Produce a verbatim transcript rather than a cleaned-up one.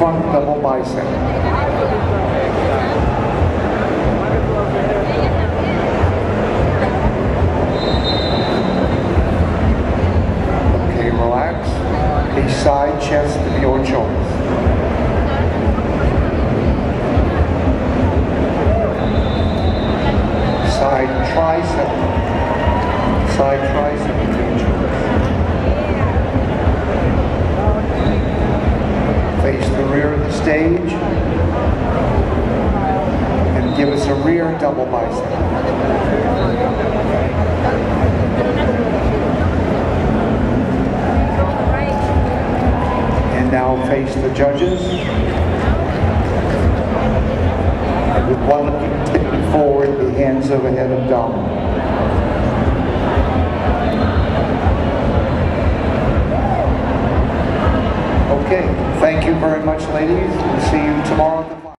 front double bicep. Okay, relax. A side chest of your choice. Side tricep. Side tricep of your choice. Face the rear of the stage and give us a rear double bicep. And now face the judges. And with one looking forward, the hands overhead abdominal. Okay, thank you very much, ladies. We'll see you tomorrow.